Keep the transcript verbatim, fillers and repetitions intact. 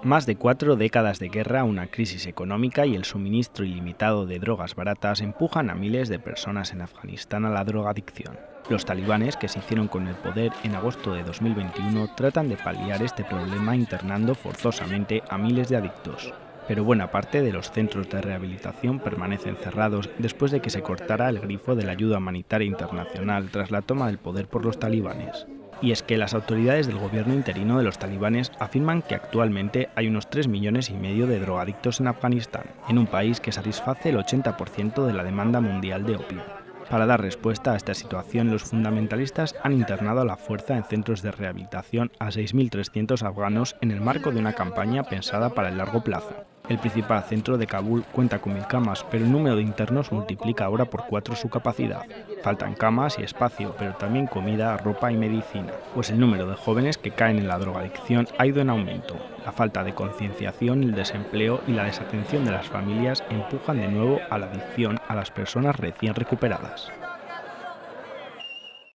Más de cuatro décadas de guerra, una crisis económica y el suministro ilimitado de drogas baratas empujan a miles de personas en Afganistán a la drogadicción. Los talibanes, que se hicieron con el poder en agosto de dos mil veintiuno, tratan de paliar este problema internando forzosamente a miles de adictos. Pero buena parte de los centros de rehabilitación permanecen cerrados después de que se cortara el grifo de la ayuda humanitaria internacional tras la toma del poder por los talibanes. Y es que las autoridades del gobierno interino de los talibanes afirman que actualmente hay unos tres millones y medio de drogadictos en Afganistán, en un país que satisface el ochenta por ciento de la demanda mundial de opio. Para dar respuesta a esta situación, los fundamentalistas han internado a la fuerza en centros de rehabilitación a seis mil trescientos afganos en el marco de una campaña pensada para el largo plazo. El principal centro de Kabul cuenta con mil camas, pero el número de internos multiplica ahora por cuatro su capacidad. Faltan camas y espacio, pero también comida, ropa y medicina, pues el número de jóvenes que caen en la drogadicción ha ido en aumento. La falta de concienciación, el desempleo y la desatención de las familias empujan de nuevo a la adicción a las personas recién recuperadas.